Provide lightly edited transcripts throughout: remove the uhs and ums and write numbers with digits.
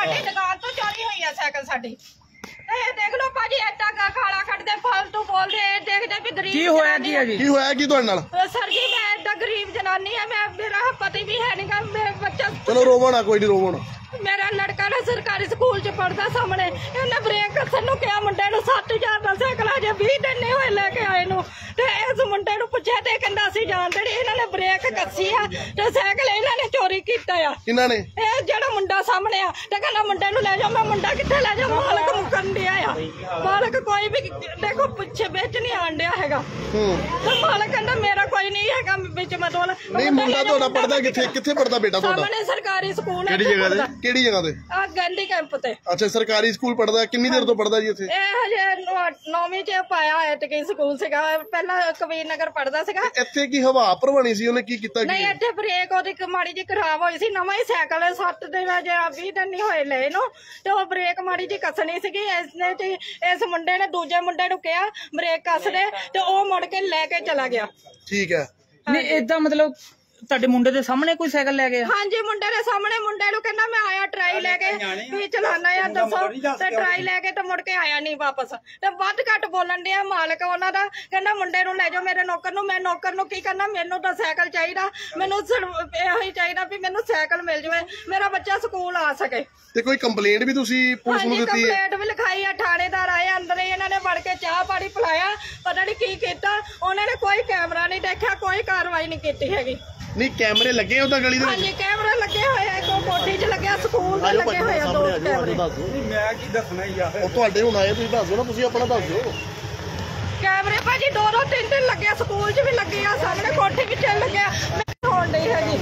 ਸਾਡੀ ਦੁਕਾਨ ਤੋਂ ਚੋਰੀ ਹੋਈ ਆ ਸਾਈਕਲ ਸਾਡੀ। ਇਹ ਦੇਖ ਲਓ ਭਾਜੀ ਐਡਾ ਖਾਲਾ ਕੱਢਦੇ ਫਾਲਤੂ ਬੋਲਦੇ ਦੇਖਦੇ ਵੀ ਗਰੀਬ ਕੀ ਹੋਇਆ ਕੀ ਹੈ ਜੀ? ਕੀ ਹੋਇਆ ਕੀ ਤੁਹਾਡੇ ਨਾਲ? ਸਰ ਜੀ ਮੈਂ ਐਡਾ ਗਰੀਬ ਜਨਾਨੀ ਆ, ਮੈਂ ਮੇਰਾ ਪਤੀ ਵੀ ਹੈ ਨਹੀਂਗਾ, ਮੇਰਾ ਬੱਚਾ। ਚਲੋ ਰੋਵੋ ਨਾ, ਕੋਈ ਨਹੀਂ ਰੋਵੋ ਨਾ। ਮੇਰਾ ਲੜਕਾ ਨਾ ਸਰਕਾਰੀ ਸਕੂਲ ਚ ਪੜਦਾ ਸਾਹਮਣੇ, ਇਹਨੇ ਬ੍ਰੇਕ ਕੱਸਣ ਨੂੰ ਕਿਹਾ ਮੁੰਡੇ ਨੂੰ 7000 ਦਾ ਸਾਈਕਲ ਅਜੇ 20 ਦਿਨ ਨਹੀਂ ਹੋਏ ਲੈ ਕੇ ਆਏ ਨੂੰ, ਤੇ ਇਸ ਮੁੰਡੇ ਨੂੰ ਪੁੱਛਿਆ ਤੇ ਕਹਿੰਦਾ ਅਸੀਂ ਜਾਣਦੇ ਨਹੀਂ। ਇਹਨਾਂ ਨੇ ਬ੍ਰੇਕ ਕੱਸੀ ਆ ਤੇ ਸਾਈਕਲ ਇਹਨਾਂ ਨੇ ਚੋਰੀ ਕੀਤਾ ਆ। ਕਿਹਨਾਂ ਨੇ? ਇਹ ਜਿਹੜਾ ਮੁੰਡਾ ਸਾਹਮਣੇ ਆ ਤੇ ਕਹਿੰਦਾ ਮੁੰਡੇ ਨੂੰ ਲੈ ਜਾਓ। ਮੈਂ ਮੁੰਡਾ ਕਿੱਥੇ ਲੈ ਜਾਵਾਂ? ਮਾਲਕ ਮੁਕਰਨ ਡਿਆ ਆ, ਮਾਲਕ ਕੋਈ ਵੀ ਦੇਖੋ ਪਿੱਛੇ ਵਿੱਚ ਨਹੀਂ ਆਣ ਡਿਆ ਹੈਗਾ। ਤੇ ਮਾਲਕ ਕਹਿੰਦਾ ਮੇਰਾ ਕੋਈ ਨਹੀਂ ਹੈਗਾ ਵਿੱਚ ਮਤਲਬ। ਨਹੀਂ ਮੁੰਡਾ ਤੁਹਾਡਾ ਪੜਦਾ ਕਿੱਥੇ? ਕਿੱਥੇ ਪੜਦਾ ਬੇਟਾ ਤੁਹਾਡਾ? ਸਾਹਮਣੇ ਸਰਕਾਰੀ ਸਕੂਲ ਹੈ। ਕਿਹੜੀ ਜਗ੍ਹਾ ਤੇ? ਕਿਹੜੀ ਜਗ੍ਹਾ ਤੇ? ਆ ਗਾਂਧੀ ਕੈਂਪ ਤੇ। ਅੱਛਾ ਸਰਕਾਰੀ ਸਕੂਲ ਪੜਦਾ। ਕਿੰਨੀ ਦੇਰ ਤੋਂ ਪੜਦਾ ਜੀ ਇੱਥੇ? ਇਹ ਹਜੇ 9ਵੀਂ ਚ ਪਾਇਆ ਹੈ ਤੇ ਕੀ ਸਕੂਲ ਸੀਗਾ, ਪਹਿਲਾਂ ਕਬੀਰ ਨਗਰ ਪੜਦਾ ਸੀਗਾ। ਇੱਥੇ ਕੀ ਹਵਾ ਭਰਵਾਣੀ ਸੀ? ਉਹਨੇ ਕੀ ਕੀਤਾ? ਨਹੀਂ ਇੱਥੇ ਬ੍ਰੇਕ ਉਹਦੀ ਮਾੜੀ ਜਿਹੀ ਖਰਾਬ ਹੋਈ ਸੀ, ਨਵਾਂ ਹੀ ਸਾਈਕਲ 7 ਦਿਨ ਜਾਂ 20 ਦਿਨ ਨਹੀਂ ਹੋਏ ਲਏ ਨੂੰ, ਤੇ ਉਹ ਬ੍ਰੇਕ ਮਾੜੀ ਜਿਹੀ ਕੱਸਣੀ ਸੀਗੀ। ਇਸ ਮੁੰਡੇ ਨੇ ਦੂਜੇ ਮੁੰਡੇ ਨੂੰ ਕਿਹਾ ਬ੍ਰੇਕ ਕੱਸ ਦੇ, ਤੇ ਉਹ ਮੁੜ ਕੇ ਲੈ ਕੇ ਚਲਾ ਗਿਆ। ਠੀਕ ਹੈ। ਨਹੀਂ ਏਦਾਂ ਮਤਲਬ ਤੁਹਾਡੇ ਮੁੰਡੇ ਦੇ ਸਾਹਮਣੇ ਕੋਈ ਸਾਈਕਲ ਲੈ ਗਿਆ? ਹਾਂਜੀ ਮੁੰਡੇ ਦੇ ਸਾਹਮਣੇ। ਮੁੰਡੇ ਨੂੰ ਕਹਿੰਦਾ ਮੈਂ ਆਇਆ ਟਰਾਈ ਲੈ ਕੇ ਵੀ ਚਲਾਣਾ ਆ ਦੱਸੋ, ਤੇ ਟਰਾਈ ਲੈ ਕੇ ਤੇ ਮੁੜ ਕੇ ਆਇਆ ਨਹੀਂ ਵਾਪਸ। ਤੇ ਵੱਧ ਘੱਟ ਬੋਲਣ ਡਿਆ ਮਾਲਕ ਉਹਨਾਂ ਦਾ, ਕਹਿੰਦਾ ਮੁੰਡੇ ਨੂੰ ਲੈ ਜਾਓ ਮੇਰੇ ਨੌਕਰ ਨੂੰ। ਮੈਂ ਨੌਕਰ ਨੂੰ ਕੀ ਕਰਨਾ, ਮੈਨੂੰ ਤਾਂ ਸਾਈਕਲ ਚਾਹੀਦਾ, ਮੈਨੂੰ ਇਹੋ ਹੀ ਚਾਹੀਦਾ ਵੀ ਮੈਨੂੰ ਸਾਈਕਲ ਮਿਲ ਜਾਵੇ, ਮੇਰਾ ਬੱਚਾ ਸਕੂਲ ਆ ਸਕੇ। ਤੇ ਕੋਈ ਕੰਪਲੇਂਟ ਵੀ ਤੁਸੀਂ ਪੁਲਿਸ ਨੂੰ ਦਿੱਤੀ ਹੈ? ਕੰਪਲੇਂਟ ਵੀ ਲਿਖਾਈ ਆ, ਥਾਣੇਦਾਰ ਆਏ ਅੰਦਰ ਹੀ, ਇਹਨਾਂ ਨੇ ਵੜ ਕੇ ਚਾਹ ਪਾਣੀ ਪਿਲਾਇਆ, ਪਤਾ ਨਹੀਂ ਕੀ ਕੀਤਾ। ਉਹਨਾਂ ਨੇ ਕੋਈ ਕੈਮਰਾ ਨਹੀਂ ਦੇਖਿਆ, ਕੋਈ ਕਾਰਵਾਈ ਨਹੀਂ ਕੀਤੀ ਹੈਗੀ। ਨਹੀਂ ਕੈਮਰੇ ਲੱਗੇ ਉਹ ਤਾਂ ਗਲੀ ਦੇ ਵਿੱਚ? ਹਾਂਜੀ ਕੈਮਰਾ ਲੱਗੇ ਹੋਏ ਆ, ਇੱਕ ਕੋਠੀ 'ਚ ਲੱਗਿਆ, ਸਕੂਲ ਦੇ ਲੱਗੇ ਹੋਏ ਆ 2 ਕੈਮਰੇ। ਮੈਂ ਕੀ ਦੱਸਣਾ ਯਾਰ, ਉਹ ਤੁਹਾਡੇ ਹੁਣ ਆਏ, ਤੁਸੀਂ ਦੱਸ ਦਿਓ ਨਾ, ਤੁਸੀਂ ਆਪਣਾ ਦੱਸ ਦਿਓ। ਕੈਮਰੇ ਭਾਜੀ 2-2 3-3 ਲੱਗੇ, ਸਕੂਲ 'ਚ ਵੀ ਲੱਗੇ ਆ, ਸਾਹਮਣੇ ਕੋਠੀ ਵਿੱਚ ਲੱਗਿਆ। ਮੈਂ ਹੋਣ ਨਹੀਂ ਹੈਗੀ,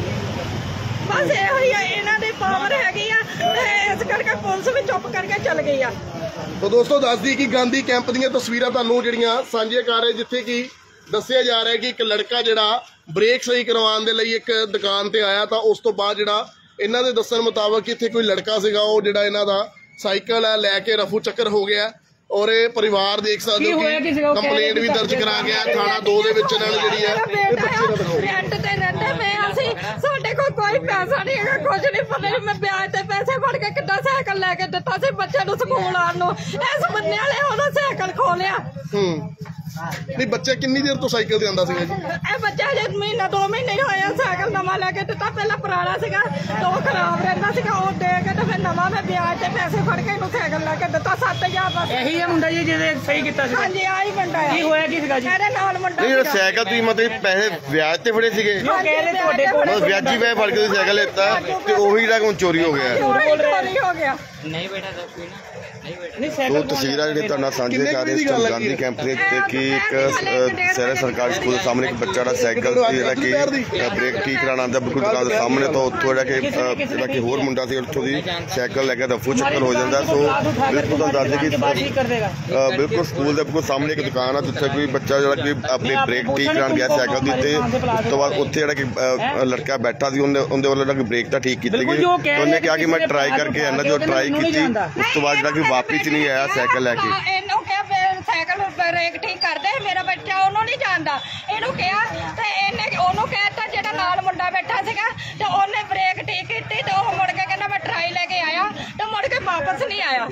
ਬਸ ਇਹੋ ਹੀ ਆ, ਇਹਨਾਂ ਦੀ ਪਾਵਰ ਹੈਗੀ ਆ, ਤੇ ਇਸ ਕਰਕੇ ਪੁਲਿਸ ਵੀ ਚੁੱਪ ਕਰਕੇ ਚੱਲ ਗਈ ਆ। ਤਾਂ ਦੋਸਤੋ ਦੱਸਦੀ ਕਿ ਗਾਂਧੀ ਕੈਂਪ ਦੀਆਂ ਤਸਵੀਰਾਂ ਤੁਹਾਨੂੰ ਜਿਹੜੀਆਂ ਸਾਂਝੀਆਂ ਕਰ ਰਹੇ, ਜਿੱਥੇ ਕਿ ਦੱਸਿਆ ਜਾ ਰਿਹਾ ਕਿ ਇੱਕ ਲੜਕਾ ਜਿਹੜਾ ਬ੍ਰੇਕ ਸਹੀ ਕਰਵਾਉਣ ਦੇ ਲਈ ਇੱਕ ਦੁਕਾਨ ਤੇ ਆਇਆ, ਤਾਂ ਉਸ ਤੋਂ ਬਾਅਦ ਜਿਹੜਾ ਇਹਨਾਂ ਦੇ ਦੱਸਣ ਮੁਤਾਬਕ ਇੱਥੇ ਕੋਈ ਲੜਕਾ ਸੀਗਾ, ਉਹ ਜਿਹੜਾ ਇਹਨਾਂ ਦਾ ਸਾਈਕਲ ਹੈ ਲੈ ਕੇ ਰਫੂ ਚੱਕਰ ਹੋ ਗਿਆ। ਔਰ ਇਹ ਪਰਿਵਾਰ ਦੇਖ ਸਕਦੇ ਹੋ ਕਿ ਕੰਪਲੇਂਟ ਵੀ ਦਰਜ ਕਰਾ ਗਿਆ ਥਾਣਾ 2 ਦੇ ਵਿੱਚ। ਇਹਨਾਂ ਨੇ ਜਿਹੜੀ ਹੈ ਰੈਂਟ ਤੇ ਰਹਿੰਦੇ ਪਏ ਅਸੀਂ, ਸਾਡੇ ਕੋਲ ਕੋਈ ਪੈਸਾ ਨਹੀਂ ਹੈਗਾ, ਕੁਝ ਨਹੀਂ ਪਤਾ। ਮੈਂ ਵਿਆਜ ਤੇ ਪੈਸੇ ਫੜ ਕੇ ਕਿੱਦਾਂ ਸਾਈਕਲ ਲੈ ਕੇ ਦਿੱਤਾ ਸੀ ਬੱਚੇ ਨੂੰ ਸਕੂਲ ਆਉਣ ਨੂੰ, ਇਸ ਬੰਦੇ ਵਾਲੇ ਉਹਦਾ ਸਾਈਕਲ ਖੋਲਿਆ। ਨਹੀਂ ਬੱਚਾ ਕਿੰਨੀ ਦੇਰ ਤੋਂ ਸਾਈਕਲ ਤੇ ਆਂਦਾ ਸੀਗਾ ਜੀ? ਇਹ ਬੱਚਾ ਜੇ ਮਹੀਨਾ 2 ਮਹੀਨੇ ਹੀ ਹੋਇਆ ਸਾਈਕਲ ਨਵਾਂ ਲੈ ਕੇ ਦਿੱਤਾ, ਪਹਿਲਾਂ ਪੁਰਾਣਾ ਸੀਗਾ ਤੇ ਉਹ ਖਰਾਬ ਰਹਿੰਦਾ ਸੀਗਾ, ਉਹ ਦੇ ਕੇ ਤੇ ਫਿਰ ਨਵਾਂ ਮੈਂ ਵਿਆਜ ਤੇ ਪੈਸੇ ਫੜ ਕੇ ਇਹਨੂੰ ਸਾਈਕਲ ਲੈ ਕੇ ਦਿੱਤਾ 7000 ਦਾ। ਇਹੀ ਹੈ ਮੁੰਡਾ ਜੀ ਜਿਹਦੇ ਸਹੀ ਕੀਤਾ ਸੀ? ਹਾਂਜੀ ਆਹੀ ਮੁੰਡਾ ਆ। ਕੀ ਹੋਇਆ ਕੀ ਸੀਗਾ ਜੀ? ਇਹਦੇ ਨਾਲ ਮੁੰਡਾ ਨਹੀਂ ਜਿਹੜਾ ਸਾਈਕਲ ਤੁਸੀਂ ਮਤਲਬ ਪੈਸੇ ਵਿਆਜ ਤੇ ਫੜੇ ਸੀਗੇ? ਉਹ ਕਹਿ ਰਹੇ ਤੁਹਾਡੇ ਕੋਲ ਵਿਆਜੀ ਪੈਸੇ ਫੜ ਕੇ ਤੁਸੀਂ ਸਾਈਕਲ ਲੈਤਾ ਤੇ ਉਹੀ ਜਿਹੜਾ ਹੁਣ ਚੋਰੀ ਹੋ ਗਿਆ। ਚੋਰੀ ਹੋ ਗਿਆ। ਨਹੀਂ ਬੈਠਾ ਤਾਂ ਕੋਈ ਨਾ, ਨਹੀਂ ਬੈਠਾ। ਨਹੀਂ ਦੋ ਸਾਈਕਲ ਤਸਵੀਰਾਂ ਜਿਹੜੇ ਤੁਹਾਡੇ ਨਾਲ ਸਾਂਝੇ ਕਰ ਰਹੇ ਇਸ ਗਾਂਧੀ ਕੈਂਪ ਦੇ ਉੱਤੇ ਕਿ ਇੱਕ ਸ਼ਹਿਰ ਸਰਕਾਰੀ ਸਕੂਲ ਦੇ ਸਾਹਮਣੇ ਇੱਕ ਬੱਚਾ ਦਾ ਸਾਈਕਲ ਜਿਹੜਾ ਕਿ ਬ੍ਰੇਕ ਠੀਕ ਕਰਾਉਣ ਆਉਂਦਾ ਬਿਲਕੁਲ ਦੁਕਾਨ ਦੇ ਸਾਹਮਣੇ ਤੋਂ, ਉੱਥੋਂ ਜਿਹੜਾ ਕਿ ਹੋਰ ਮੁੰਡਾ ਸੀ ਉੱਥੋਂ ਦੀ ਸਾਈਕਲ ਲੈ ਕੇ ਰਫੂ ਚੱਕਰ ਹੋ ਜਾਂਦਾ। ਸੋ ਬਿਲਕੁਲ ਤਾਂ ਦੱਸਦੇ ਕਿ ਬਿਲਕੁਲ ਸਕੂਲ ਦੇ ਬਿਲਕੁਲ ਸਾਹਮਣੇ ਇੱਕ ਦੁਕਾਨ ਆ, ਜਿੱਥੇ ਕੋਈ ਬੱਚਾ ਜਿਹੜਾ ਕਿ ਆਪਣੀ ਬ੍ਰੇਕ ਠੀਕ ਕਰਾਉਣ ਗਿਆ ਸਾਈਕਲ ਦੇ ਉੱਤੇ। ਉਸ ਤੋਂ ਬਾਅਦ ਉੱਥੇ ਜਿਹੜਾ ਕਿ ਲੜਕਾ ਬੈਠਾ ਸੀ, ਉਹਦੇ ਵੱਲੋਂ ਜਿਹੜਾ ਕਿ ਬ੍ਰੇਕ ਤਾਂ ਠੀਕ ਕੀਤੀ ਗਈ। ਉਹਨੇ ਕਿਹਾ ਕਿ ਮੈਂ ਟਰਾਈ ਕਰਕੇ ਆਣਾ, ਜੋ ਟਰਾਈ ਕੀਤੀ ਉਸ ਤੋਂ ਬਾਅਦ ਜਿਹੜਾ ਕਿ ਵਾਪਿਸ ਨਹੀਂ ਆਇਆ ਸਾਈਕਲ ਲੈ ਕੇ। ਇਹਨੂੰ ਕਿਹਾ ਸਾਈਕਲ ਬ੍ਰੇਕ ਠੀਕ ਕਰਦੇ, ਮੇਰਾ ਬੱਚਾ ਉਹਨੂੰ ਨਹੀਂ ਜਾਣਦਾ, ਇਹਨੂੰ ਕਿਹਾ ਤੇ ਇਹਨੇ ਉਹਨੂੰ ਕਹਿਤਾ ਜਿਹੜਾ ਨਾਲ ਮੁੰਡਾ ਬੈਠਾ ਸੀਗਾ, ਤੇ ਉਹਨੇ ਬ੍ਰੇਕ ਠੀਕ ਕੀਤੀ ਤੇ ਉਹ ਮੁੜ ਕੇ ਕਹਿੰਦਾ ਮੈਂ ਟਰਾਈ ਲੈ ਕੇ ਆਇਆ, ਤੇ ਮੁੜ ਕੇ ਵਾਪਸ ਨਹੀਂ ਆਇਆ।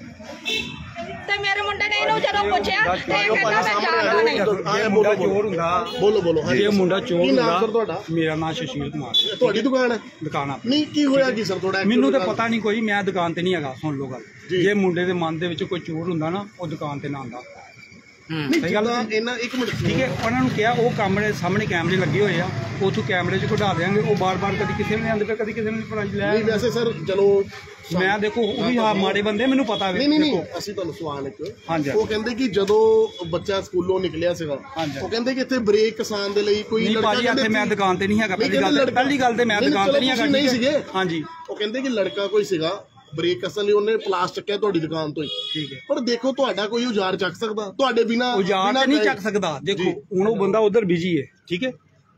ਤੇ ਮੇਰੇ ਮੁੰਡੇ ਨੇ ਇਹਨੂੰ ਜਦੋਂ ਪੁੱਛਿਆ ਤੇ ਇਹ ਕਹਿੰਦਾ ਮੈਂ ਜਾਣਦਾ ਨਹੀਂ। ਇਹ ਮੁੰਡਾ ਚੋਰ ਹੁੰਦਾ। ਬੋਲੋ। ਇਹ ਮੁੰਡਾ ਚੋਰ ਹੁੰਦਾ। ਤੁਹਾਡਾ? ਮੇਰਾ ਨਾਮ ਸ਼ਸ਼ੀਰ ਕੁਮਾਰ। ਤੁਹਾਡੀ ਦੁਕਾਨ ਹੈ? ਦੁਕਾਨ ਆਪਣੀ। ਨਹੀਂ ਕੀ ਹੋਇਆ ਕੀ ਸਰ ਤੁਹਾਡਾ? ਮੈਨੂੰ ਤਾਂ ਪਤਾ ਨਹੀਂ ਕੋਈ, ਮੈਂ ਦੁਕਾਨ ਤੇ ਨਹੀਂ ਹੈਗਾ। ਸੁਣ ਲਓ ਗੱਲ, ਜੇ ਮੁੰਡੇ ਦੇ ਮਨ ਦੇ ਵਿੱਚ ਕੋਈ ਚੋਰ ਹੁੰਦਾ ਨਾ, ਉਹ ਦੁਕਾਨ ਤੇ ਨਾ ਆਉਂਦਾ। ਸਹੀ ਗੱਲ ਇਹਨਾਂ ਇੱਕ ਮਿੰਟ ਠੀਕ ਹੈ, ਉਹਨਾਂ ਨੂੰ ਕਿਹਾ ਉਹ ਕਮਰੇ ਸਾਹਮਣੇ ਕੈਮਰੇ ਲੱਗੇ ਹੋਏ ਆ, ਉੱਥੋਂ ਕੈਮਰੇ 'ਚ ਕਢਾ ਦੇਾਂਗੇ। ਉਹ ਬਾਰ-ਬਾਰ ਕਦੀ ਕਿਸੇ ਨੂੰ ਨਹੀਂ ਆਉਂਦੇ ਪਏ, ਕਦੀ ਕਿਸੇ ਨੂੰ ਪ੍ਰਾਈਜ਼ ਲੈ। ਨਹੀਂ ਵੈਸੇ ਸਰ ਚਲੋ ਮੈਂ ਦੇਖੋ ਉਹ ਵੀ ਮਾੜੇ ਬੰਦੇ, ਮੈਨੂੰ ਪਤਾ ਵੇ। ਨਹੀਂ ਅਸੀਂ ਤੁਹਾਨੂੰ ਸਵਾਲ ਇੱਕ, ਹਾਂਜੀ, ਉਹ ਕਹਿੰਦੇ ਕਿ ਜਦੋਂ ਬੱਚਾ ਸਕੂਲੋਂ ਨਿਕਲਿਆ ਸੀਗਾ, ਉਹ ਕਹਿੰਦੇ ਕਿ ਇੱਥੇ ਬ੍ਰੇਕ ਕਸਾਨ ਦੇ ਲਈ ਕੋਈ ਲੜਕਾ ਭਾਜੀ ਇੱਥੇ ਮੈਂ ਦੁਕਾਨ ਤੇ ਨਹੀਂ ਹੈਗਾ। ਪਹਿਲੀ ਗੱਲ ਤੇ ਮੈਂ ਦੁਕਾਨ ਤੇ ਨਹੀਂ ਹੈਗਾ। ਨਹੀਂ ਸੀਗੇ? ਹਾਂਜੀ। ਉਹ ਕਹਿੰਦੇ ਕਿ ਲੜਕਾ ਕੋਈ ਸੀਗਾ ਬ੍ਰੇਕ ਕਸਣ ਲਈ, ਉਹਨੇ ਪਲਾਸ ਚੱਕਿਆ ਤੁਹਾਡੀ ਦੁਕਾਨ ਤੋਂ ਹੀ। ਠੀਕ ਹੈ, ਪਰ ਦੇਖੋ ਤੁਹਾਡਾ ਕੋਈ ਔਜ਼ਾਰ ਚੱਕ ਸਕਦਾ? ਤੁਹਾਡੇ ਬਿਨਾ ਔਜ਼ਾਰ ਨਹੀਂ ਚੱਕ ਸਕਦਾ। ਦੇਖੋ ਹੁਣ ਉਹ ਬੰਦਾ ਉਧਰ ਬਿਜੀ ਹੈ, ਠੀਕ ਹੈ,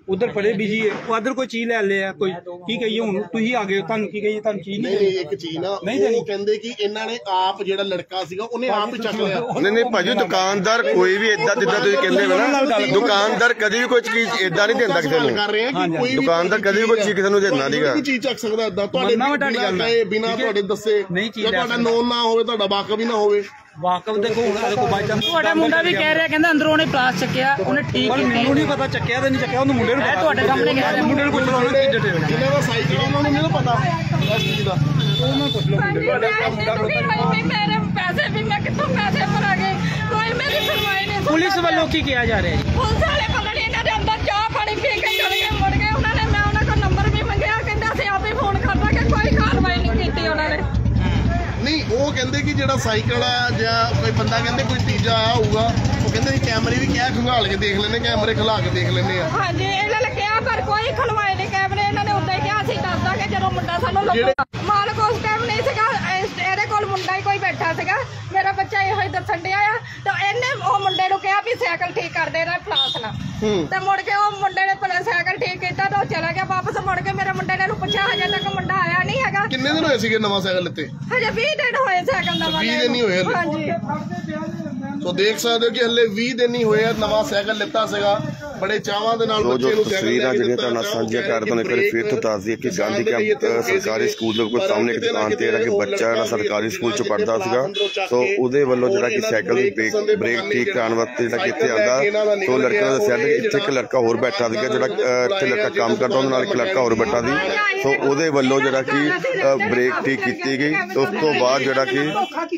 ਉਧਰ ਬੜੇ ਬਿਜੀ ਹੈ, ਉਹ ਅਦਰ ਕੋਈ ਚੀਜ਼ ਲੈ ਲਿਆ ਕੋਈ ਕੀ ਕਹੀਏ ਹੁਣ ਤੁਸੀਂ ਆ ਗਏ ਤੁਹਾਨੂੰ ਕੀ ਕਹੀਏ ਤੁਹਾਨੂੰ ਚੀਜ਼ ਨਹੀਂ ਇੱਕ ਚੀਜ਼ ਨਾ ਉਹ ਕਹਿੰਦੇ ਕਿ ਇਹਨਾਂ ਨੇ ਆਪ ਜਿਹੜਾ ਲੜਕਾ ਸੀਗਾ ਉਹਨੇ ਆਪ ਚੱਕ ਲਿਆ। ਨਹੀਂ ਭਾਜੀ ਦੁਕਾਨਦਾਰ ਕੋਈ ਵੀ ਏਦਾਂ ਜਿੱਦਾਂ ਤੁਸੀਂ ਕਹਿੰਦੇ ਹੋ ਨਾ, ਦੁਕਾਨਦਾਰ ਕਦੀ ਵੀ ਕੋਈ ਚੀਜ਼ ਏਦਾਂ ਨਹੀਂ ਦਿੰਦਾ ਕਿਸੇ ਨੂੰ। ਦੁਕਾਨਦਾਰ ਕਦੀ ਵੀ ਕੋਈ ਚੀਜ਼ ਕਿਸੇ ਨੂੰ ਦਿੰਦਾ ਨਹੀਂਗਾ। ਕੋਈ ਚੀਜ਼ ਚੱਕ ਸਕਦਾ ਏਦਾਂ ਤੁਹਾਡੇ ਬਿਨਾਂ ਤੁਹਾਡੇ ਦੱਸੇ, ਤੁਹਾਡਾ ਨੋਨ ਨਾ ਹੋਵੇ, ਤੁਹਾਡਾ ਵਾਕਫ ਹੀ ਨਾ ਹੋਵੇ। ਵਾਕਫ ਦੇਖੋ ਹੁਣ ਕੋਈ ਬਾਈ ਚਾਂਸ ਤੁਹਾਡਾ ਮੁੰਡਾ ਵੀ ਕਹਿ ਰਿਹਾ, ਕਹਿੰਦਾ ਅੰਦਰੋਂ ਉਹਨੇ ਪਲਾਸ ਚੱਕਿਆ, ਉਹਨੇ ਠੀਕ ਪਰ ਮੈਨੂੰ ਨਹੀਂ ਪਤਾ ਚੱਕਿਆ ਤੇ ਨਹੀਂ ਚੱਕਿਆ, ਉਹਨੂੰ ਮੁੰਡੇ ਨੂੰ ਪਤਾ। ਤੁਹਾਡੇ ਸਾਹਮਣੇ ਕਹਿ ਰਿਹਾ, ਮੁੰਡੇ ਨੂੰ ਪੁੱਛ ਲਓ ਉਹਨੂੰ ਕੀ ਡਿਟੇਲ ਹੈ। ਜਿਹਨਾਂ ਦਾ ਸਾਈਕਲ ਉਹਨਾਂ ਨੂੰ ਨਹੀਂ ਪਤਾ ਇਸ ਚੀਜ਼ ਦਾ, ਉਹਨਾਂ ਪੁੱਛ ਲਓ ਮੁੰਡੇ ਮੇਰੇ ਪੈਸੇ ਵੀ ਮੈਂ ਕਿੱਥੋਂ ਪੈਸੇ ਭਰਾਂਗੇ, ਕੋਈ ਮੇਰੀ ਸੁਣਵਾਈ ਨਹੀਂ। ਪੁਲਿਸ ਵੱਲੋਂ ਕੀ ਕਿਹਾ ਜਾ ਰਿਹਾ ਜੀ? ਪੁਲਿਸ ਵਾਲੇ ਪਤਾ ਨਹੀਂ ਇਹਨਾਂ ਦੇ ਅੰਦਰ ਚਾਹ ਪਾਣੀ ਪੀ ਕੇ ਚਲੇ ਗਏ, ਮੁੜ ਗਏ। ਉਹਨਾਂ ਨੇ ਮੈਂ ਉਹਨਾਂ ਕੋਲ ਨੰਬਰ ਵੀ ਮੰਗਿਆ, ਕਹਿੰਦੇ ਅਸੀਂ ਆਪੇ ਫੋਨ ਕਰਦਾ ਕਿ ਕੋਈ ਕਾਰਵਾਈ ਨਹੀਂ ਕੀਤੀ ਉਹਨਾਂ ਨੇ। ਨਹੀਂ ਉਹ ਕਹਿੰਦੇ ਕਿ ਜਿਹੜਾ ਸਾਈਕਲ ਆ ਜਾਂ ਕੋਈ ਬੰਦਾ ਕਹਿੰਦੇ ਕੋਈ ਤੀਜਾ ਆਇਆ ਹੋਊਗਾ, ਉਹ ਕਹਿੰਦੇ ਅਸੀਂ ਕੈਮਰੇ ਵੀ ਕਿਹਾ ਖੰਗਾਲ ਕੇ ਦੇਖ ਲੈਂਦੇ, ਕੈਮਰੇ ਖਿਲਾ ਕੇ ਦੇਖ ਲੈਂਦੇ ਆ। ਹਾਂਜੀ ਇਹਨਾਂ ਨੇ ਕਿਹਾ ਪਰ ਕੋਈ ਖਲਵਾਏ ਨਹੀਂ ਕੈਮਰੇ, ਇਹਨਾਂ ਨੇ ਉਦਾਂ ਹੀ ਕਿਹਾ ਅਸੀਂ ਦੱਸ ਦਾਂਗੇ ਜਦੋਂ ਮੁੰਡਾ ਸਾਨੂੰ ਲੱਗਾ। ਮਾਲਕ ਉਸ ਟਾਈਮ ਨਹੀਂ ਸੀਗਾ, ਇਹਦੇ ਕੋਲ ਮੁੰਡਾ ਹੀ ਕੋਈ ਬੈਠਾ ਸੀਗਾ, ਮੇਰਾ ਬੱਚਾ ਇਹੋ ਹੀ ਦੱਸਣ ਡਿਆ ਆ। ਤਾਂ ਇਹਨੇ ਉਹ ਮੁੰਡੇ ਨੂੰ ਕਿਹਾ ਵੀ ਸਾਈਕਲ ਠੀਕ ਕਰ ਦੇ ਨਾ ਪਲਾਸ ਨਾਲ, ਤੇ ਮੁੜ ਕੇ ਉਹ ਮੁੰਡੇ ਨੇ ਸਾਈਕਲ ਠੀਕ ਕੀਤਾ ਤਾਂ ਉਹ ਚਲਾ ਗਿਆ ਵਾਪਸ। ਮੁੜ ਕੇ ਮੇਰੇ ਮੁੰਡੇ ਨੇ ਪੁੱਛਿਆ, ਹਜੇ ਤੱਕ ਮੁੰਡਾ ਆਇਆ ਨਹੀਂ ਹੈਗਾ। ਕਿੰਨੇ ਦਿਨ ਹੋਏ ਸੀਗੇ ਨਵਾਂ ਸਾਈਕਲ ਲਿੱਤੇ? ਹਜੇ 20 ਦਿਨ ਹੋਏ ਸਾਈਕਲ ਦਾ। 20 ਦਿਨ ਹੀ ਹੋਏ ਹਲੇ। ਹਾਂਜੀ ਸੋ ਦੇਖ ਸਕਦੇ ਹੋ ਕਿ ਹਲੇ 20 ਦਿਨ ਹੀ ਹੋਏ ਆ ਨਵਾਂ ਸਾਈਕਲ ਲਿੱਤਾ ਸੀਗਾ, ਬੜੇ ਚਾਵਾਂ ਦੇ ਨਾਲ ਬੱਚੇ ਨੂੰ ਤਸਵੀਰਾਂ ਜਿਹੜੀਆਂ ਤੁਹਾਡੇ ਨਾਲ ਸਾਂਝੀਆਂ ਕਰ ਤੁਹਾਨੂੰ ਇੱਕ ਵਾਰ ਫਿਰ ਤੋਂ ਦੱਸ ਦਈਏ ਕਿ ਗਾਂਧੀ ਕੈਂਪ ਸਰਕਾਰੀ ਸਕੂਲ ਦੇ ਕੋਲ ਸਾਹਮਣੇ ਇੱਕ ਦੁਕਾਨ ਤੇ ਜਿਹੜਾ ਕਿ ਬੱਚਾ ਜਿਹੜਾ ਸਰਕਾਰੀ ਸਕੂਲ ਚ ਪੜ੍ਹਦਾ ਸੀਗਾ, ਸੋ ਉਹਦੇ ਵੱਲੋਂ ਜਿਹੜਾ ਕਿ ਸਾਈਕਲ ਦੀ ਬ੍ਰੇਕ ਠੀਕ ਕਰਾਉਣ ਵਾਸਤੇ ਜਿਹੜਾ ਕਿ ਇੱਥੇ ਆਉਂਦਾ, ਸੋ ਲੜਕੇ ਨੇ ਦੱਸਿਆ ਕਿ ਇੱਥੇ ਇੱਕ ਲੜਕਾ ਹੋਰ ਬੈਠਾ ਸੀਗਾ, ਜਿਹੜਾ ਇੱਥੇ ਲੜਕਾ ਕੰਮ ਕਰਦਾ, ਉਹਦੇ ਨਾਲ ਇੱਕ ਲੜਕਾ ਹੋਰ ਬੈਠਾ ਸੀ। ਸੋ ਉਹਦੇ ਵੱਲੋਂ ਜਿਹੜਾ ਕਿ ਬ੍ਰੇਕ ਠੀਕ ਕੀਤੀ ਗਈ ਤੇ ਉਸ ਤੋਂ ਬਾਅਦ ਜਿਹੜਾ ਕਿ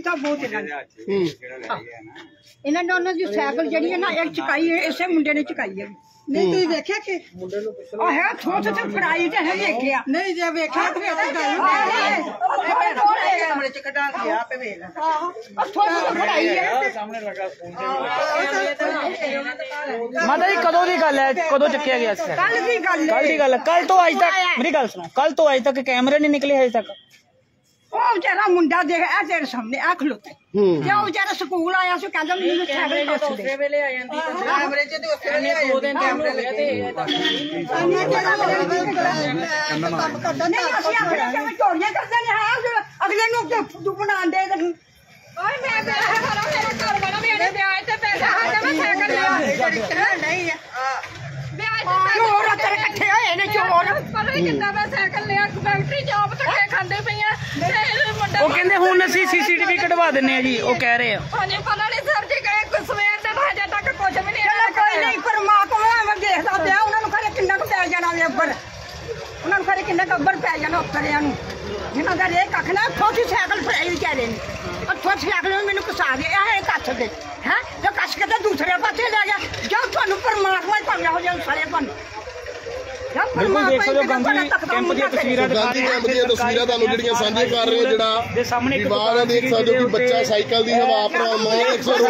ਇਹਨਾਂ ਨੇ ਉਹਨਾਂ ਦੀ ਸਾਈਕਲ ਜਿਹੜੀ ਹੈ ਨਾ ਇਹ ਚੁਕਾਈ ਹੈ, ਇਸੇ ਮੁੰਡੇ ਨੇ ਚੁਕਾਈ ਹੈ। ਨਹੀਂ ਤੁਸੀਂ ਵੇਖਿਆ ਕਿ ਉਹ ਹੈ ਥੋੜਾ ਤੇ ਫੜਾਈ ਤੇ ਹੈ ਵੇਖਿਆ ਨਹੀਂ, ਜੇ ਵੇਖਿਆ ਤੇ ਕਮਰੇ ਚ ਕਢਾ ਕੇ ਆਪੇ ਵੇਖ ਆਹ ਥੋੜਾ ਫੜਾਈ ਹੈ ਸਾਹਮਣੇ ਲਗਾ ਫੋਨ ਤੇ। ਮਾਤਾ ਜੀ ਕਦੋਂ ਦੀ ਗੱਲ ਹੈ, ਕਦੋਂ ਚੱਕਿਆ ਗਿਆ ਸੀ? ਕੱਲ ਦੀ ਗੱਲ ਹੈ। ਕੱਲ ਦੀ ਗੱਲ ਹੈ। ਕੱਲ ਤੋਂ ਅੱਜ ਤੱਕ ਮੇਰੀ ਗੱਲ ਸੁਣੋ, ਕੱਲ ਤੋਂ ਅੱਜ ਤੱਕ ਕੈਮਰੇ ਨਹੀਂ ਨਿਕਲੇ ਹਜੇ ਤੱਕ? ਉਹ ਵਿਚਾਰਾ ਮੁੰਡਾ ਦੇਖ ਇਹ ਤੇਰੇ ਸਾਹਮਣੇ ਆ ਖਲੋਤੇ, ਤੇ ਉਹ ਵਿਚਾਰਾ ਸਕੂਲ ਆਇਆ ਸੀ, ਕਹਿੰਦਾ ਮੈਨੂੰ ਸਾਈਕਲ ਦੱਸ ਦੇ। ਵੇਲੇ ਆ ਜਾਂਦੀ ਕੈਮਰੇ ਚ ਤੇ ਉਸੇ ਵੇਲੇ 2 ਦਿਨ ਕੈਮਰੇ ਲੱਗੇ ਕੰਮ ਕਰਦਾ ਨਹੀਂ। ਅਸੀਂ ਆਪਣੇ ਕਿਵੇਂ ਚੋਰੀਆਂ ਕਰਦੇ ਨੇ, ਅਗਲੇ ਨੂੰ ਫੁੱਦੂ ਬਣਾਉਂਦੇ। ਓਏ ਮੈਂ ਪੈਸੇ ਭਰਾ, ਮੇਰੇ ਘਰ ਵਾਲਾ ਮੇਰੇ ਵਿਆਜ ਤੇ ਪੈਸੇ ਹਾਂ ਮੈਂ ਸਾਈਕਲ ਲਿਆ ਨਹੀਂ ਵਿਆਜ ਤੇ ਚੋਰ ਤੇਰੇ ਇਕੱਠੇ ਹੋਏ ਨੇ ਚੋਰ। ਪਤਾ ਨਹੀਂ ਕਿੰਨਾ ਮੈਂ ਸਾਈਕਲ ਲਿਆ, ਫੈਕਟਰੀ ਜੌਬ ਧੱਕੇ ਖਾਂਦੇ ਪਈਆਂ ਤੇ ਮੁੰਡਾ ਉਹ ਕਹਿੰਦੇ ਹੁਣ ਅਸੀਂ ਸੀਸੀਟੀਵੀ ਕਢਵਾ ਦਿੰਨੇ ਆ ਜੀ, ਉਹ ਕਹਿ ਰਹੇ ਆ। ਹਾਂਜੀ ਪਤਾ ਨਹੀਂ ਸਰ ਜੀ ਕਿ ਸਵੇਰ ਦੇ ਹਜੇ ਤੱਕ ਕੁਝ ਵੀ ਨਹੀਂ। ਚਲੋ ਕੋਈ ਨਹੀਂ, ਪਰਮਾਤਮਾ ਐਵੇਂ ਦੇਖਦਾ ਪਿਆ, ਉਹਨਾਂ ਨੂੰ ਖਰੇ ਕਿੰਨਾ ਕੁ ਪੈ ਜਾਣਾ ਵੇ ਅੱਬਰ, ਉਹਨਾਂ ਨੂੰ ਖਰੇ ਕਿੰਨਾ ਕੁ ਅੱਬਰ ਪੈ ਜਾਣਾ ਉੱਤਰਿਆਂ ਨੂੰ, ਜਿਨ੍ਹਾਂ ਦਾ ਰੇ ਕੱਖ ਨਾ ਥੋੜੀ ਸਾਈਕਲ ਫੜਾਈ ਵਿਚਾਰੇ ਨੇ। ਥੋੜੀ ਸਾਈਕਲ ਨੂੰ ਮੈਨੂੰ ਕਸਾ ਦੇ ਇਹ ਕੱਛ ਦੇ ਹੈ, ਜੋ ਕੱਛ ਕੇ ਤਾਂ ਦੂਸਰੇ ਪਾਸੇ ਲੈ ਗਿਆ। ਜਦ ਤੁਹਾਨੂੰ ਪਰਮਾਤਮਾ ਹੀ ਭਾਵੇਂ ਹੋ ਜਾਣ ਸਾਰੇ ਤੁਹਾਨੂੰ ਬਿਲਕੁਲ ਦੇਖ ਸਕਦੇ ਹੋ ਗਾਂਧੀ ਕੈਂਪ ਦੀਆਂ ਤਸਵੀਰਾਂ ਗਾਂਧੀ ਕੈਂਪ ਦੀਆਂ ਤਸਵੀਰਾਂ ਤੁਹਾਨੂੰ ਜਿਹੜੀਆਂ ਸਾਂਝੀਆਂ ਕਰ ਰਹੇ ਹੋ, ਜਿਹੜਾ ਵਿਵਾਦ ਦੇਖ ਸਕਦੇ ਹੋ ਕਿ ਬੱਚਾ ਸਾਈਕਲ ਦੀ ਹਵਾ ਭਰਾ ਮਾਂ ਅਕਸਰ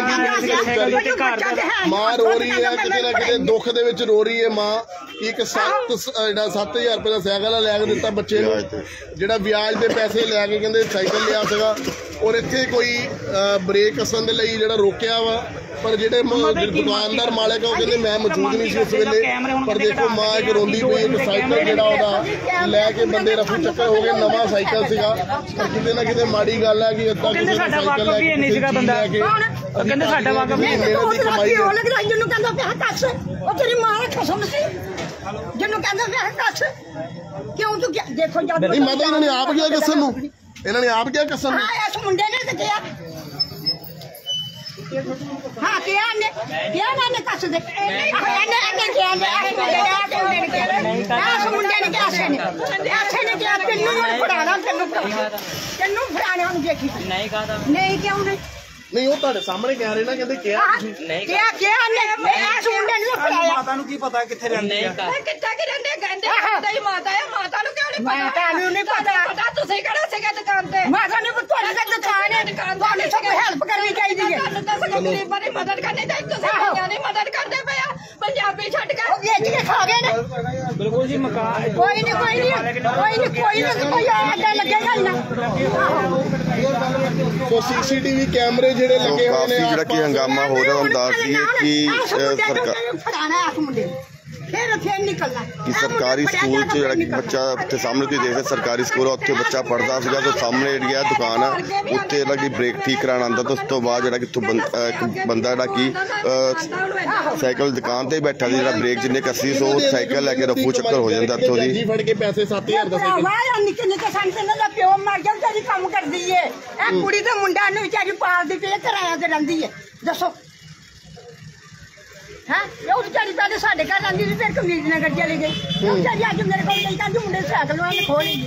ਮਾਂ ਰੋ ਰਹੀ ਹੈ, ਕਿਤੇ ਨਾ ਕਿਤੇ ਦੁੱਖ ਦੇ ਵਿੱਚ ਰੋ ਰਹੀ ਹੈ ਮਾਂ। ਇੱਕ 7000 ਰੁਪਏ ਦਾ ਸਾਈਕਲ ਲੈ ਕੇ ਦਿੱਤਾ ਬੱਚੇ ਨੂੰ, ਜਿਹੜਾ ਵਿਆਜ ਦੇ ਪੈਸੇ ਲੈ ਕੇ ਕਹਿੰਦੇ ਸਾਈਕਲ ਲਿਆ ਸੀਗਾ, ਔਰ ਇੱਥੇ ਕੋਈ ਬ੍ਰੇਕ ਕੱਸਣ ਦੇ ਲਈ ਜਿਹੜਾ ਰੋਕਿਆ ਵਾ, ਪਰ ਜਿਹੜੇ ਦੁਕਾਨਦਾਰ ਮਾਲਕ ਆ ਉਹ ਕਹਿੰਦੇ ਮੈਂ ਮੌਜੂਦ ਨਹੀਂ ਸੀ ਉਸ ਵੇਲੇ। ਪਰ ਦੇਖੋ ਮਾਂ ਇੱਕ ਰੋਂਦੀ ਪਈ, ਇੱਕ ਸਾਈਕਲ ਜਿਹੜਾ ਉਹਦਾ ਲੈ ਕੇ ਬੰਦੇ ਰਫੂ ਚੱਕਰ ਹੋ ਗਏ, ਨਵਾਂ ਸਾਈਕਲ ਸੀਗਾ। ਪਰ ਕਿਤੇ ਨਾ ਕਿਤੇ ਮਾੜੀ ਗੱਲ ਹੈ ਕਿ ਏਦਾਂ ਕਿਸੇ ਦਾ ਸਾਈਕਲ ਲੈ ਕੇ ਕਹਿੰਦੇ ਸਾਡਾ ਵਾਕਫ ਨਹੀਂ ਮਿਹਨਤ ਦੀ ਕਮਾਈ ਹੈ। ਜਿਹਨੂੰ ਕਹਿੰਦਾ ਪਿਆ ਕੱਛ, ਉਹ ਤੇਰੀ ਮਾਂ ਦਾ ਖਸਮ ਸੀ, ਜਿਹਨੂੰ ਕਹਿੰਦਾ ਪਿਆ ਕੱਛ ਕਿਉਂ ਤੂੰ ਦੇਖੋ ਜਦ ਨਹੀਂ ਮਾਤਾ ਇਹਨਾਂ ਨੇ ਆਪ ਕਿਹਾ ਕੱਸਣ ਨੂੰ, ਇਹਨਾਂ ਨੇ ਆਪ ਕਿਹਾ ਕੱਸਣ ਨੂੰ। ਇਸ ਮੁੰਡੇ ਨੇ ਤੇ ਕਿਹਾ ਹਾਂ ਕਿਹਾ ਨੇ ਕੱਸ ਦੇ ਇਹਨੇ ਕਿਹਾ ਇਸ ਮੁੰਡੇ ਨੇ ਕਿਹਾ ਕਿਹਾ ਤੈਨੂੰ ਫੜਾਣਾ ਤੈਨੂੰ ਫੜਾਣਾ ਉਹਨੂੰ ਦੇਖੀ ਨਹੀਂ ਕਿਉਂ ਨਹੀਂ ਉਹ ਤੁਹਾਡੇ ਸਾਹਮਣੇ ਕਹਿ ਰਹੇ ਨਾ, ਕਹਿੰਦੇ ਕਿਹਾ ਕਿਹਾ ਨੇ ਇਸ ਮੁੰਡੇ ਨੂੰ ਫੜਾਇਆ। ਮਾਤਾ ਨੂੰ ਕੀ ਪਤਾ ਕਿੱਥੇ ਰਹਿੰਦੀ ਆ? ਕਿੱਥੇ ਕਿ ਰਹਿੰਦੇ ਕਹਿੰਦੇ ਸਾਡਾ ਹੀ ਮਾਤਾ ਹੈ, ਮਾਤਾ ਨੂੰ ਕਿਉਂ ਨਹੀਂ ਪਤਾ? ਮਾਤਾ ਨੂੰ ਨਹੀਂ ਪਤਾ, ਤੁਸੀਂ ਕਿਹੜਾ ਸੀਗੇ ਦੁਕਾਨ ਤੇ? ਮਾਤਾ ਨੇ ਤੁਹਾਡੀ ਤਾਂ ਦੁਕਾਨ ਹੈ, ਤੁਹਾਨੂੰ ਸਭ ਹੈਲਪ ਕਰਨੀ ਚਾਹੀਦੀ ਹੈ। ਤੁਹਾਨੂੰ ਤਾਂ ਸਗੋਂ ਗਰੀਬਾਂ ਦੀ ਮਦਦ ਕਰਨੀ ਚਾਹੀਦੀ, ਤੁਸੀਂ ਪੰਜਾਂ ਦੀ ਮਦਦ ਕਰਦੇ ਪਏ ਆ, ਪੰਜਾਬੀ ਛੱਡ ਕੇ। ਉਹ ਵੇਚ ਕੇ ਖਾ ਗਏ ਨੇ। ਬਿਲਕੁਲ ਜੀ ਮਕਾਨ ਕੋਈ ਨਹੀਂ ਕੋਈ ਆਡਾ ਲੱਗੇਗਾ ਹੀ ਨਾ। ਸੋ ਸੀਸੀਟੀਵੀ ਕੈਮਰੇ ਜਿਹੜੇ ਲੱਗੇ ਹੋਏ ਨੇ, ਜਿਹੜਾ ਕਿ ਹੰਗਾਮਾ ਹੋ ਰਿਹਾ, ਤੁਹਾਨੂੰ ਦੱਸ ਦਈਏ ਕਿ ਸਰਕਾਰ ਫੜਾਣਾ ਇਸ ਮੁੰਡੇ ਨੂੰ, ਫਿਰ ਨਿਕਲਣਾ ਕਿ ਸਰਕਾਰੀ ਸਕੂਲ 'ਚ ਜਿਹੜਾ ਕਿ ਬੱਚਾ ਉੱਥੇ ਸਾਹਮਣੇ ਤੁਸੀਂ ਦੇਖਦੇ ਸਰਕਾਰੀ ਸਕੂਲ ਆ ਉੱਥੇ ਬੱਚਾ ਪੜ੍ਹਦਾ ਸੀਗਾ ਤੇ ਸਾਹਮਣੇ ਜਿਹੜੀ ਆ ਦੁਕਾਨ ਆ ਉੱਤੇ ਜਿਹੜਾ ਕਿ ਬ੍ਰੇਕ ਠੀਕ ਕਰਾਉਣ ਆਉਂਦਾ ਤੇ ਉਸ ਤੋਂ ਬਾਅਦ ਜਿਹੜਾ ਕਿ ਇੱਥੋਂ ਇੱਕ ਬੰਦਾ ਜਿਹੜਾ ਕਿ ਸਾਈਕਲ ਦੁਕਾਨ ਤੇ ਬੈਠਾ ਸੀ ਜਿਹੜਾ ਬ੍ਰੇਕ ਜਿੰਨੇ ਕੱਸੀ ਸੋ ਸਾਈਕਲ ਲੈ ਕੇ ਰਫੂ ਚੱਕਰ ਹੋ ਜਾਂਦਾ ਇੱਥੋਂ ਦੀ ਫੜ ਕੇ ਪੈਸੇ 7000 ਦਾ ਸਾਈਕਲ ਵਾਹ ਨਿੱਕੇ ਨਿੱਕੇ ਸੰਤਾਂ ਦਾ ਪਿਓ ਮਰ ਗਿਆ ਵਿਚਾਰੀ ਕੰਮ ਕਰਦੀ ਏ ਇਹ ਕੁੜੀ ਤੇ ਮੁੰਡਾ ਨੂੰ ਵਿਚਾਰੀ ਪਾਲਦੀ ਪਈ ਕਿਰਾਇਆ ਤੇ ਰਹਿੰਦੀ ਏ ਦੱਸੋ ਹਾਂ ਉਹ ਵਿਚਾਰੀ ਪਹਿਲੇ ਸਾਡੇ ਘਰ ਰਹਿੰਦੀ ਸੀ ਫਿਰ ਕਮੀਜ਼ ਨਗਰ ਚਲੀ ਗਈ ਉਹ ਵਿਚਾਰੀ ਅੱਜ ਮੇਰੇ ਕੋਲ ਗਈ ਤਾਂ ਮੁੰਡੇ ਸਾਈਕਲ ਵਾਲੇ ਖੋਲੀ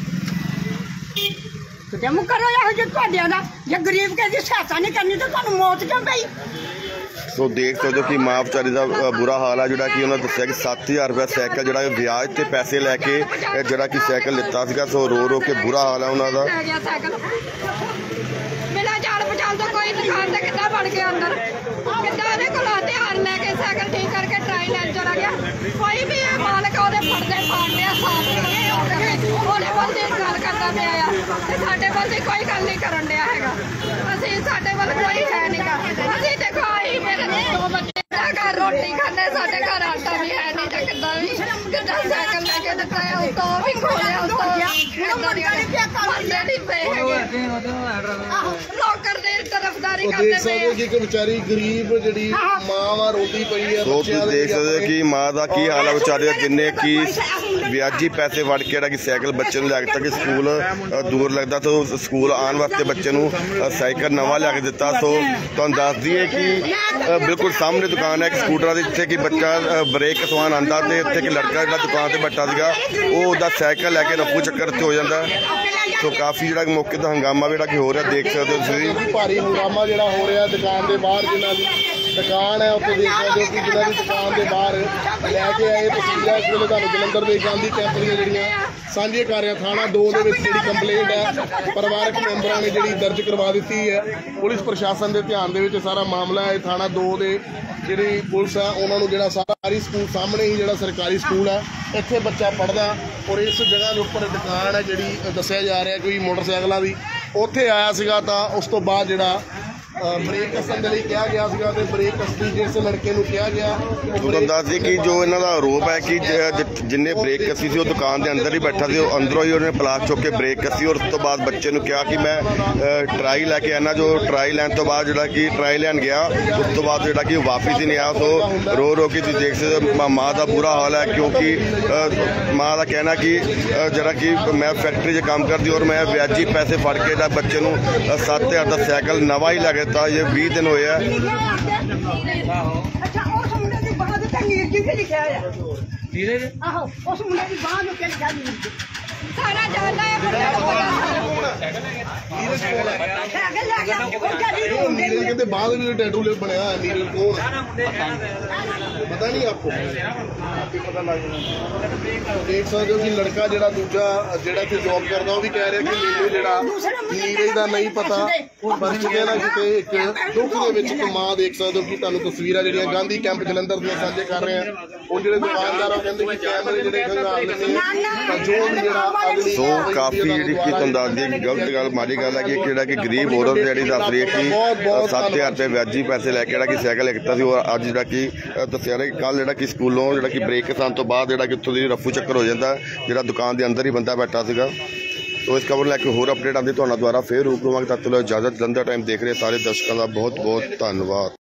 ਤੇ ਮੁ ਕਰੋ ਇਹੋ ਜਿਹੇ ਤੁਹਾਡਿਆਂ ਦਾ ਜੇ ਗਰੀਬ ਕਿਸੇ ਦੀ ਸਹਾਇਤਾ ਨਹੀਂ ਕਰਨੀ ਤਾਂ ਤੁਹਾਨੂੰ ਮੌਤ ਕਿਉਂ ਪਈ ਸੋ ਦੇਖ ਸਕਦੇ ਹੋ ਕਿ ਮਾਂ ਵਿਚਾਰੀ ਦਾ ਬੁਰਾ ਹਾਲ ਆ ਜਿਹੜਾ ਕਿ ਉਹਨਾਂ ਦੱਸਿਆ ਕਿ 7000 ਰੁਪਏ ਸਾਈਕਲ ਜਿਹੜਾ ਵਿਆਜ ਤੇ ਪੈਸੇ ਲੈ ਕੇ ਜਿਹੜਾ ਕਿ ਸਾਈਕਲ ਲਿੱਤਾ ਸੀਗਾ ਸੋ ਰੋ ਰੋ ਕੇ ਬੁਰਾ ਹਾਲ ਆ ਉਹਨਾਂ ਦਾ ਬਿਨਾਂ ਜਾਣ ਪਛਾਣ ਤੋਂ ਕੋਈ ਦੁਕਾਨ ਤੇ ਕਿੱਦਾਂ ਵੜ ਗਿਆ ਅੰਦਰ ਕਿੱਦਾਂ ਉਹਦੇ ਕੋਲ ਹਥਿਆਰ ਲੈ ਕੇ ਸਾਈਕਲ ਠੀਕ ਕਰਕੇ ਟਰਾਈ ਲੈਣ ਚਲਾ ਗਿਆ ਕੋਈ ਵੀ ਇਹ ਮਾਲਕ ਉਹਦੇ ਪਰਦੇ ਪਾੜ ਲਿਆ ਸਾਫ ਉਹਦੇ ਬੰਦੇ ਗੱਲ ਕਰਦਾ ਪਿਆ ਆ ਤੇ ਸਾਡੇ ਬੰਦੇ ਕੋਈ ਗੱਲ ਨਹੀਂ ਕਰਨ ਡਿਆ ਹੈਗਾ ਅਸੀਂ ਸਾਡੇ ਵੱਲ ਕੋਈ ਹੈ ਨਹੀਂਗਾ ਅਸੀਂ ਦੇਖੋ ਆਹੀ ਮੇਰੇ ਦੋ ਬੱਚੇ ਘਰ ਰੋਟੀ ਖਾਂਦੇ ਸਾਡੇ ਘਰ ਆਟਾ ਵੀ ਹੈ ਨਹੀਂ ਤੇ ਕਿੱਦਾਂ ਸਾਈਕਲ ਲੈ ਕੇ ਦਿੱਤਾ ਹੈ ਉਸ ਤੋਂ ਵੀ ਖੋਲਿਆ ਉਸ ਤੋਂ ਨਹੀਂ ਪਏ ਹੈਗੇ ਲੋਕਰ ਦੇ ਤਰਫਦਾਰੀ ਕਰਦੇ ਦੇਖ ਸਕਦੇ ਹੋ ਕਿ ਇੱਕ ਵਿਚਾਰੀ ਗਰੀਬ ਜਿਹੜੀ ਮਾਂ ਵਾ ਰੋਟੀ ਪਈ ਆ ਸੋ ਤੁਸੀਂ ਦੇਖ ਸਕਦੇ ਹੋ ਕਿ ਮਾਂ ਦਾ ਕੀ ਹਾਲ ਆ ਵਿਚਾਰੇ ਦਾ ਜਿੰਨੇ ਕਿ ਵਿਆਜੀ ਪੈਸੇ ਵੜ ਕੇ ਜਿਹੜਾ ਕਿ ਸਾਈਕਲ ਬੱਚੇ ਨੂੰ ਲੈ ਕੇ ਕਿ ਸਕੂਲ ਦੂਰ ਲੱਗਦਾ ਤਾਂ ਸਕੂਲ ਆਉਣ ਵਾਸਤੇ ਬੱਚੇ ਨੂੰ ਸਾਈਕਲ ਨਵਾਂ ਲਿਆ ਕੇ ਦਿੱਤਾ ਸੋ ਤੁਹਾਨੂੰ ਦੱਸ ਦਈਏ ਕਿ ਬਿਲਕੁਲ ਸਾਹਮਣੇ ਦੁਕਾਨ ਹੈ ਇੱਕ ਸਕੂਟਰਾਂ ਦੀ ਜਿੱਥੇ ਕਿ ਬੱਚਾ ਬ੍ਰੇਕ ਕਸਵਾਉਣ ਆਉਂਦਾ ਤੇ ਇੱਥੇ ਕਿ ਲੜਕਾ ਜਿਹੜਾ ਦੁਕਾਨ ਤੇ ਬੈਠਾ ਸੀਗਾ ਉਹ ਉਹਦਾ ਸਾਈਕਲ ਲੈ ਕੇ ਰਫੂ ਚੱਕਰ ਤੇ ਹੋ ਜਾਂਦਾ ਸੋ ਕਾਫੀ ਜਿਹੜਾ ਮੌਕੇ ਦਾ ਹੰਗਾਮਾ ਜਿਹੜਾ ਕਿ ਹੋ ਰਿਹਾ ਦੇਖ ਸਕਦੇ ਹੋ ਤੁਸੀਂ ਭਾਰੀ ਹੰਗਾਮਾ ਜਿਹੜਾ ਹੋ ਰਿਹਾ ਦੁਕਾਨ ਦੇ ਬਾਹਰ ਜਿਨ੍ਹਾਂ ਦੀ ਦੁਕਾਨ ਹੈ ਉੱਥੇ ਦੇਖ ਸਕਦੇ ਹੋ ਕਿ ਜਿਨ੍ਹਾਂ ਦੀ ਦੁਕਾਨ ਦੇ ਬਾਹਰ ਲੈ ਕੇ ਆਏ ਤਸਵੀਰਾਂ ਇਸ ਵੇਲੇ ਤੁਹਾਨੂੰ ਜਲੰਧਰ ਦੇ ਗਾਂਧੀ ਕੈਂਪ ਦੀਆਂ ਜਿਹੜੀਆਂ ਸਾਂਝੇ ਕਰ ਰਿਹਾ ਥਾਣਾ 2 ਦੇ ਵਿੱਚ ਜਿਹੜੀ ਕੰਪਲੇਂਟ ਹੈ ਪਰਿਵਾਰਕ ਮੈਂਬਰਾਂ ਨੇ ਜਿਹੜੀ ਦਰਜ ਕਰਵਾ ਦਿੱਤੀ ਹੈ ਪੁਲਿਸ ਪ੍ਰਸ਼ਾਸਨ ਦੇ ਧਿਆਨ ਦੇ ਵਿੱਚ ਸਾਰਾ ਮਾਮਲਾ ਹੈ ਥਾਣਾ 2 ਦੇ ਜਿਹੜੀ ਪੁਲਿਸ ਹੈ ਉਹਨਾਂ ਨੂੰ ਜਿਹੜਾ ਸਰਕਾਰੀ ਸਕੂਲ ਸਾਹਮਣੇ ਹੀ ਜਿਹੜਾ ਸਰਕਾਰੀ ਸਕੂਲ ਹੈ ਇੱਥੇ ਬੱਚਾ ਪੜ੍ਹਦਾ ਔਰ ਇਸ ਜਗ੍ਹਾ ਦੇ ਉੱਪਰ ਦੁਕਾਨ ਹੈ ਜਿਹੜੀ ਦੱਸਿਆ ਜਾ ਰਿਹਾ ਕੋਈ ਮੋਟਰਸਾਈਕਲਾਂ ਦੀ ਉੱਥੇ ਆਇਆ ਸੀਗਾ ਤਾਂ ਉਸ ਤੋਂ ਬਾਅਦ ਜਿਹੜਾ ਬ੍ਰੇਕ ਕੱਸਣ ਦੇ ਲਈ ਕਿਹਾ ਗਿਆ ਸੀਗਾ ਤੇ ਬ੍ਰੇਕ ਕੱਸੀ ਜਿਸ ਲੜਕੇ ਨੂੰ ਕਿਹਾ ਗਿਆ ਤੁਹਾਨੂੰ ਦੱਸ ਦਈਏ ਕਿ ਜੋ ਇਹਨਾਂ ਦਾ ਆਰੋਪ ਹੈ ਕਿ ਜਿੰਨੇ ਬ੍ਰੇਕ ਕੱਸੀ ਸੀ ਉਹ ਦੁਕਾਨ ਦੇ ਅੰਦਰ ਹੀ ਬੈਠਾ ਸੀ ਉਹ ਅੰਦਰੋਂ ਹੀ ਉਹਨੇ ਪਲਾਸ ਚੁੱਕ ਕੇ ਬ੍ਰੇਕ ਕੱਸੀ ਔਰ ਉਸ ਤੋਂ ਬਾਅਦ ਬੱਚੇ ਨੂੰ ਕਿਹਾ ਕਿ ਮੈਂ ਟਰਾਈ ਲੈ ਕੇ ਆਣਾ ਜੋ ਟਰਾਈ ਲੈਣ ਤੋਂ ਬਾਅਦ ਜਿਹੜਾ ਕਿ ਟਰਾਈ ਲੈਣ ਗਿਆ ਉਸ ਤੋਂ ਬਾਅਦ ਜਿਹੜਾ ਕਿ ਵਾਪਿਸ ਹੀ ਨਹੀਂ ਆਇਆ ਸੋ ਰੋ ਰੋ ਕੇ ਤੁਸੀਂ ਦੇਖ ਸਕਦੇ ਮਾਂ ਦਾ ਬੁਰਾ ਹਾਲ ਹੈ ਕਿਉਂਕਿ ਮਾਂ ਦਾ ਕਹਿਣਾ ਕਿ ਜਿਹੜਾ ਕਿ ਮੈਂ ਫੈਕਟਰੀ 'ਚ ਕੰਮ ਕਰਦੀ ਔਰ ਮੈਂ ਵਿਆਜੀ ਪੈਸੇ ਫੜ ਕੇ ਜਿਹੜਾ ਬੱਚੇ ਨੂੰ 7000 ਦਾ ਸਾਈਕਲ ਨਵਾਂ ਹੀ ਲੈ ਕੇ ਦਿੱਤਾ ਇਹ 20 ਦਿਨ ਹੋਏ ਆ ਅੱਛਾ ਉਸ ਮੁੰਡੇ ਦੀ ਬਾਂਹ ਤੇ ਨੀਰ ਜੀ ਵੀ ਲਿਖਿਆ ਆ ਧੀਰੇ ਆਹੋ ਉਸ ਮੁੰਡੇ ਦੀ ਬਾਂਹ ਨੂੰ ਕਿਹੜੀ ਲਿਖਿਆ ਨੀਰ ਜੀ ਸਾਰਾ ਜਾਣਦਾ ਹੈ ਬੰਦਾ ਸਾਈਕਲ ਲੈ ਗਿਆ ਉਹ ਗੱਡੀ ਨੂੰ ਨੀਰਜ ਕਹਿੰਦੇ ਬਾਅਦ ਵਿੱਚ ਟੈਟੂ ਲੈ ਬਣਿਆ ਹੈ ਨੀਰਜ ਕੌਣ ਪਤਾ ਨਹੀਂ ਆਪਕੋ ਪਤਾ ਲੱਗ ਜਾਣਾ ਦੇਖ ਸਕਦੇ ਹੋ ਕਿ ਲੜਕਾ ਜਿਹੜਾ ਦੂਜਾ ਜਿਹੜਾ ਕਿ ਜੌਬ ਕਰਦਾ ਉਹ ਵੀ ਕਹਿ ਰਿਹਾ ਕਿ ਮੈਨੂੰ ਜਿਹੜਾ ਨੀਰਜ ਦਾ ਨਹੀਂ ਪਤਾ ਪਰ ਕਿਤੇ ਨਾ ਕਿਤੇ ਇੱਕ ਦੁੱਖ ਦੇ ਵਿੱਚ ਇੱਕ ਮਾਂ ਦੇਖ ਸਕਦੇ ਹੋ ਕਿ ਤੁਹਾਨੂੰ ਤਸਵੀਰਾਂ ਜਿਹੜੀਆਂ ਗਾਂਧੀ ਕੈਂਪ ਜਲੰਧਰ ਦੀਆਂ ਸਾਂਝੇ ਕਰ ਰਹੇ ਆ ਉਹ ਜਿਹੜੇ ਦੁਕਾਨਦਾਰ ਉਹ ਕਹਿੰਦੇ ਕਿ ਕੈਮਰੇ ਜਿਹੜੇ ਖੰਗਾਲ ਲੈਂਦੇ ਆ ਜੋ ਵੀ ਜਿਹੜਾ ਸੋ ਕਾਫੀ ਜਿਹੜੀ ਕਿ ਤੁਹਾਨੂੰ ਦੱਸ ਦਈਏ ਕਿ ਗਲਤ ਗੱਲ ਮਾੜੀ ਗੱਲ ਹੈ ਕਿ ਜਿਹੜਾ ਕਿ ਗਰੀਬ ਔਰਤ ਜਿਹੜੀ ਦੱਸ ਰਹੀ ਹੈ ਕਿ 7000 ਰੁਪਏ ਵਿਆਜੀ ਪੈਸੇ ਲੈ ਕੇ ਜਿਹੜਾ ਕਿ ਸਾਈਕਲ ਲਿੱਤਾ ਸੀ ਔਰ ਅੱਜ ਜਿਹੜਾ ਕਿ ਦੱਸਿਆ ਰਿਹਾ ਕਿ ਕੱਲ ਜਿਹੜਾ ਕਿ ਸਕੂਲੋਂ ਜਿਹੜਾ ਕਿ ਬ੍ਰੇਕ ਕਸਾਨ ਤੋਂ ਬਾਅਦ ਜਿਹੜਾ ਕਿ ਉੱਥੋਂ ਦੀ ਰਫੂ ਚੱਕਰ ਹੋ ਜਾਂਦਾ ਜਿਹੜਾ ਦੁਕਾਨ ਦੇ ਅੰਦਰ ਹੀ ਬੰਦਾ ਬੈਠਾ ਸੀਗਾ ਸੋ ਇਸ ਖਬਰ ਲੈ ਕੇ ਹੋਰ ਅਪਡੇਟ ਆਉਂਦੀ ਤੁਹਾਡਾ ਦੁਆਰਾ ਫੇਰ ਰੂਬਰੂ ਹੋਵਾਂਗੇ ਤਦ ਤੱਕ ਇਜਾਜ਼ਤ ਜਲੰਧਰ ਟਾਈਮ ਦੇਖ ਰਹੇ ਸਾਰੇ ਦਰਸ਼ਕਾਂ ਦਾ ਬਹੁਤ ਬਹੁਤ ਧੰਨਵਾਦ।